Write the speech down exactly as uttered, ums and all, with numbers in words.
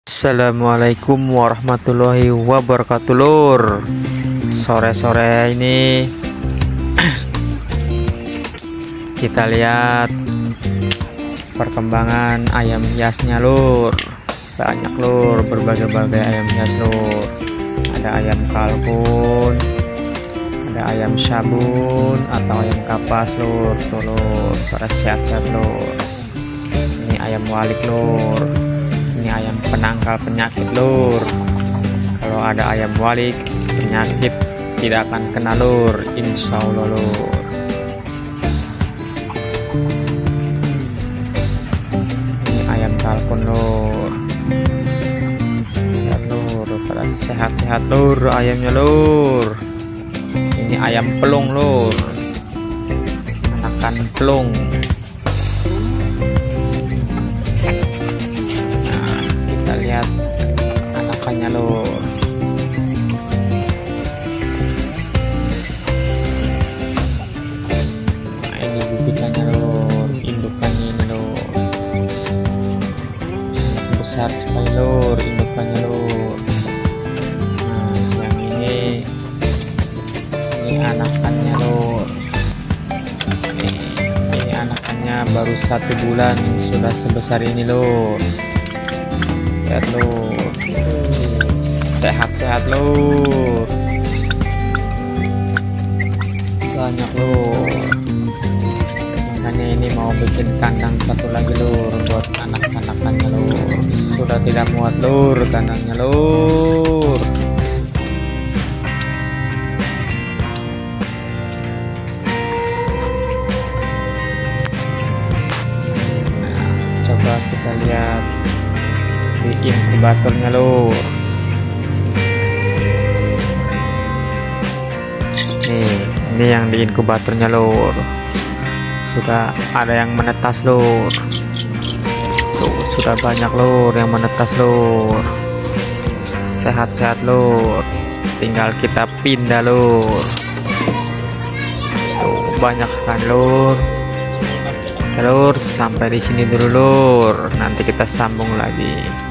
Assalamualaikum warahmatullahi wabarakatuh lur. Sore-sore ini kita lihat perkembangan ayam hiasnya lur. Banyak lur, berbagai-bagai ayam hias lur. Ada ayam kalkun, ada ayam sabun atau ayam kapas lur. Tuh lur, pada sehat-sehat lur. Ini ayam walik lur. Ini ayam penangkal penyakit lur. Kalau ada ayam walik, penyakit tidak akan kena lur, insya Allah lur. Ini ayam kalkun lur. Lihat lur, pada sehat-sehat lur ayamnya lur. Ini ayam pelung lur, anakan pelung. Lihat anakannya lur. Nah, ini bibitannya lur, indukannya ini lur. Sangat besar sekali lur indukannya lur. Nah, yang ini ini anakannya lur. Ini, ini anakannya baru satu bulan sudah sebesar ini lur. Lihat lur, sehat-sehat lur, banyak lur. Makanya ini mau bikin kandang satu lagi lur buat anak-anakannya lur. Sudah tidak muat lur kandangnya lur. Nah, coba kita lihat di inkubatornya lur. Nih, ini yang di inkubatornya lur. Sudah ada yang menetas lur. Tuh, sudah banyak lur yang menetas lur. Sehat-sehat lur. Tinggal kita pindah lur. Tuh, banyak kan lur. Lur, sampai di sini dulu lur. Nanti kita sambung lagi.